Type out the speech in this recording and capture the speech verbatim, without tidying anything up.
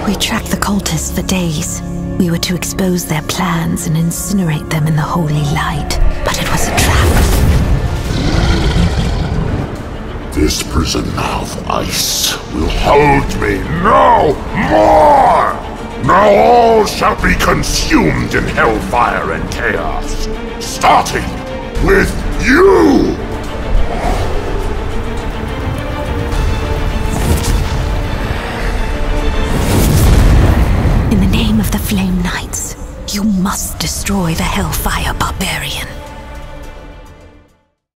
We tracked the cultists for days. We were to expose their plans and incinerate them in the holy light. But it was a trap. This prison of ice will hold me no more! Now all shall be consumed in hellfire and chaos, starting with you! In the name of the Flame Knights, you must destroy the Hellfire Barbarian.